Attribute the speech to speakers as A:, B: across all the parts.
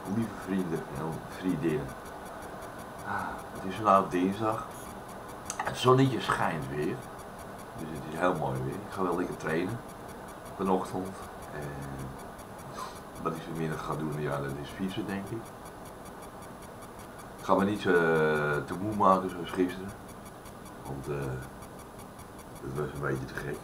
A: lieve vrienden en vriendinnen. Het is vandaag dinsdag. Het zonnetje schijnt weer. Dus het is heel mooi weer. Ik ga wel lekker trainen vanochtend. En wat ik vanmiddag ga doen, ja, dat is fietsen denk ik. Ik ga me niet te moe maken zoals gisteren. Want dat was een beetje te gek.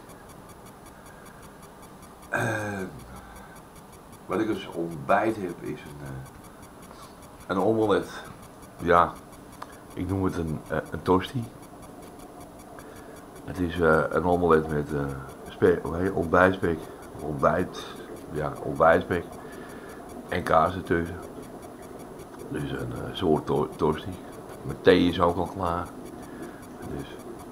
A: Wat ik als ontbijt heb is een omelet. Ja, ik noem het een tosti. Het is een omelet met ontbijtspek, ontbijtspek en kaas ertussen. Dus een soort tosti. Mijn thee is ook al klaar. Dus.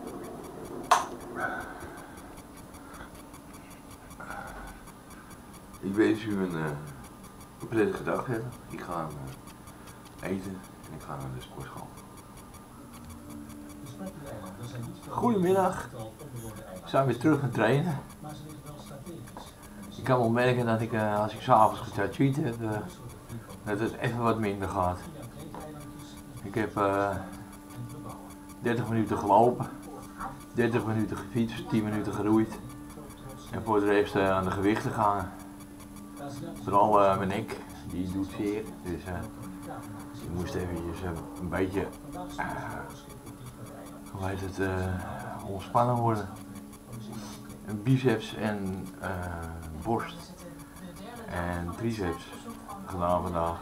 A: Ik wens u een prettige dag hebben. Ik ga eten en ik ga naar de sportschool. Goedemiddag. We zijn weer terug aan trainen. Ik kan wel merken dat ik als ik s'avonds getoucheerd heb, dat het even wat minder gaat. Ik heb 30 minuten gelopen, 30 minuten gefietst, 10 minuten geroeid en voor de rest aan de gewichten gaan. Vooral mijn nek, die doet zeer, dus ik moest eventjes een beetje, hoe heet het, ontspannen worden. Een biceps en borst en triceps gedaan vandaag.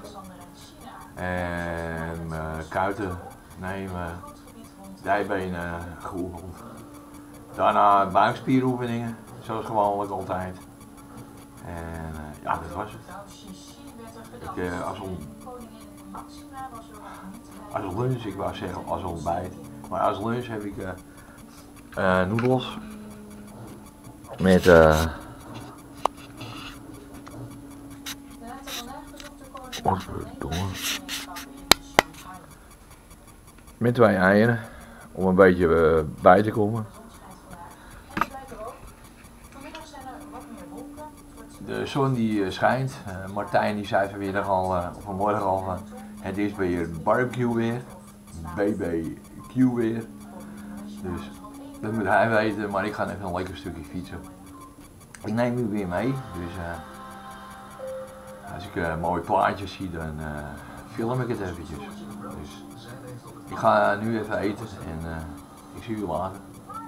A: En mijn kuiten, nee, mijn dijbenen geoefend. Daarna buikspieroefeningen, zoals gewoonlijk altijd. En ja, dat was het. Als lunch, ik wou zeggen als ontbijt, maar als lunch heb ik noedels met met 2 eieren om een beetje bij te komen. De zon die schijnt. Martijn die zei vanmorgen al van het is weer barbecue weer, BBQ weer. Dus dat moet hij weten, maar ik ga even een lekker stukje fietsen. Ik neem u weer mee, dus als ik mooie plaatjes zie dan film ik het eventjes. Dus ik ga nu even eten en ik zie u later.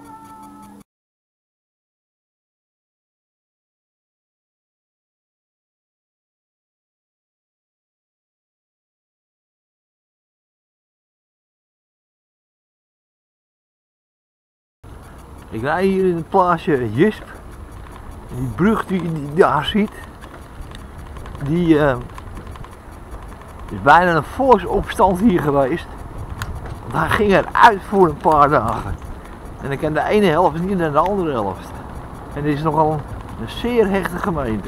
A: Ik rij hier in het plaatsje Jisp. Die brug die je daar ziet, die is bijna een volksopstand hier geweest. Want hij ging eruit voor een paar dagen. En dan kan de ene helft niet naar de andere helft. En dit is nogal een zeer hechte gemeente.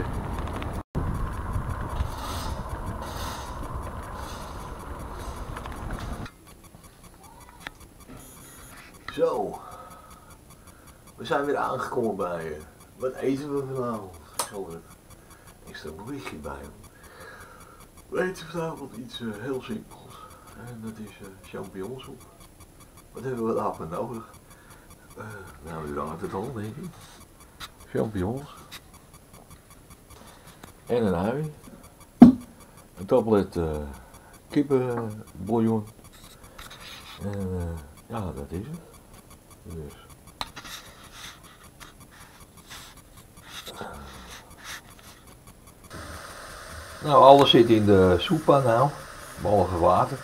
A: Zo. We zijn weer aangekomen bij wat eten we vanavond? Ik zal er een extra berichtje bij doen. We eten vanavond iets heel simpels. En dat is champignonsoep. Wat hebben we daarvoor nodig? Nou, u raadt het al, denk ik. Champignons. En een ui. Een tablet kippenbouillon. En ja, dat is het. Dus. Nou, alles zit in de soeppan nou, behalve water.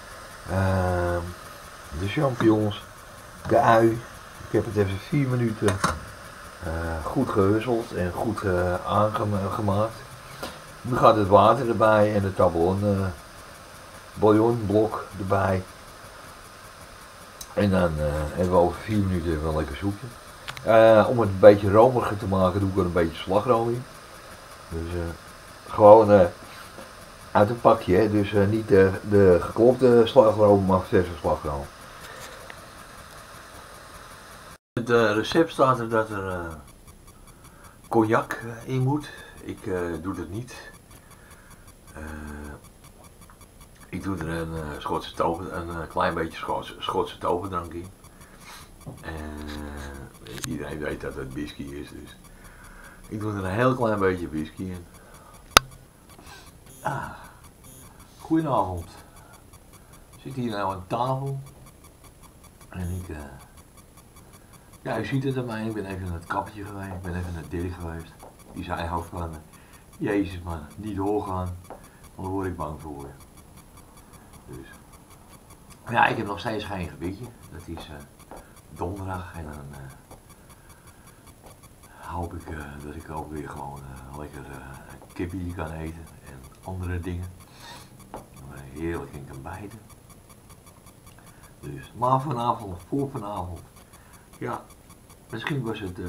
A: De champignons, de ui. Ik heb het even 4 minuten goed gehusseld en goed aangemaakt. Nu gaat het water erbij en de bouillonblok erbij. En dan hebben we over 4 minuten wel een lekker soepje. Om het een beetje romeriger te maken doe ik er een beetje slagroom in. Dus gewoon uit een pakje, hè? Dus niet de geklopte slagroom, maar verse slagroom. Het recept staat er dat er cognac in moet. Ik doe dat niet. Ik doe er een Schotse tover, een klein beetje Schotse toverdrank in. En iedereen weet dat het whisky is, dus ik doe er een heel klein beetje whisky in. Goedenavond. Ik zit hier nou aan tafel. En ja, u ziet het aan mij, ik ben even naar het kappertje geweest, ik ben even naar Dirk geweest. Die zei van, Jezus man, niet doorgaan, want daar word ik bang voor. Dus, ja, ik heb nog steeds geen gebitje, dat is donderdag en dan hoop ik dat ik ook weer gewoon lekker kippie kan eten en andere dingen. Heerlijk in kan bijten. Dus, maar vanavond, voor vanavond, ja, misschien was het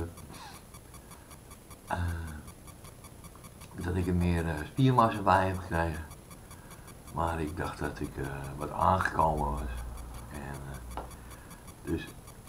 A: dat ik er meer spiermassa bij heb gekregen. Maar ik dacht dat ik wat aangekomen was. En, dus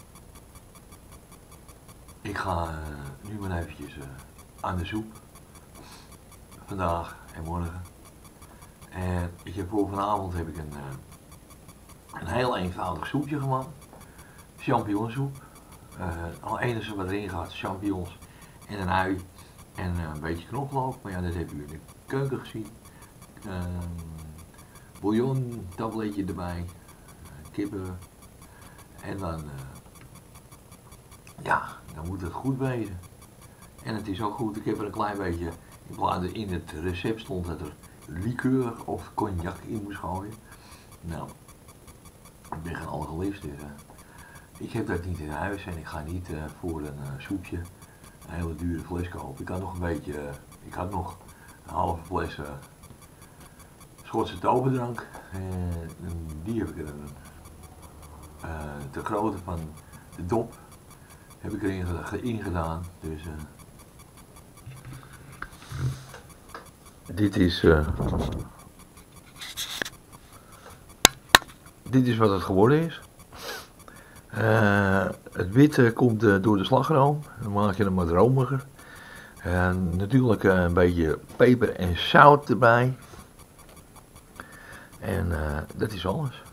A: ik ga nu maar eventjes aan de soep. Vandaag en morgen. En ik heb voor vanavond heb ik een heel eenvoudig soepje gemaakt. Champignonsoep. Al enige wat erin gaat, champignons en een ui en een beetje knoflook. Maar ja, dat hebben jullie in de keuken gezien. Bouillon, tabletje erbij, kippen en dan, ja, dan moet het goed wezen. En het is ook goed, ik heb er een klein beetje, in het recept stond dat er liqueur of cognac in moest gooien. Nou, ik ben geen alcoholist, dus ik heb dat niet in huis en ik ga niet voor een soepje een hele dure fles kopen. Ik had nog een beetje, ik had nog een halve fles Schotse toverdrank. Die heb ik er de grootte van de dop heb ik erin gedaan. Dus dit is wat het geworden is. Het witte komt door de slagroom, dan maak je hem wat romiger. Natuurlijk een beetje peper en zout erbij. En dat is alles.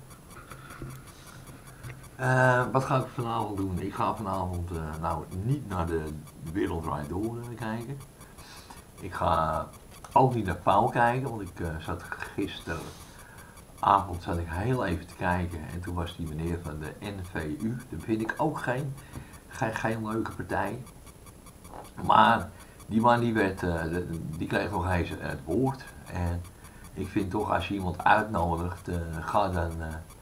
A: Wat ga ik vanavond doen? Ik ga vanavond nou niet naar de Wereld Draait Door kijken. Ik ga ook niet naar Pauw kijken, want ik zat gisteravond heel even te kijken en toen was die meneer van de NVU. Dat vind ik ook geen leuke partij. Maar die man die kreeg nog eens het woord. En ik vind toch als je iemand uitnodigt, ga dan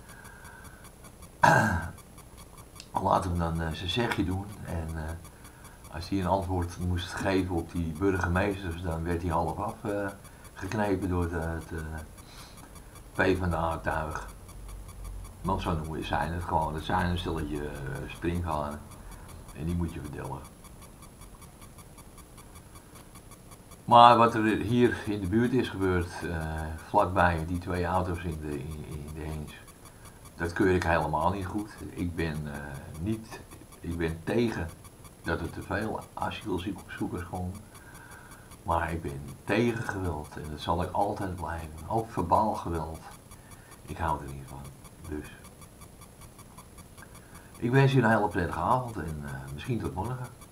A: laat hem dan zijn zegje doen. En als hij een antwoord moest geven op die burgemeesters, dan werd hij half afgeknepen door het PvdA-tuig. Want zo noemen zijn het gewoon. Het zijn een stelletje springhanen. En die moet je verdelen. Maar wat er hier in de buurt is gebeurd, vlakbij die twee auto's in de Heens, dat keur ik helemaal niet goed. Ik ben tegen dat er te veel asielzoekers komen. Maar ik ben tegen geweld en dat zal ik altijd blijven. Ook verbaal geweld. Ik hou er niet van. Dus ik wens je een hele prettige avond en misschien tot morgen.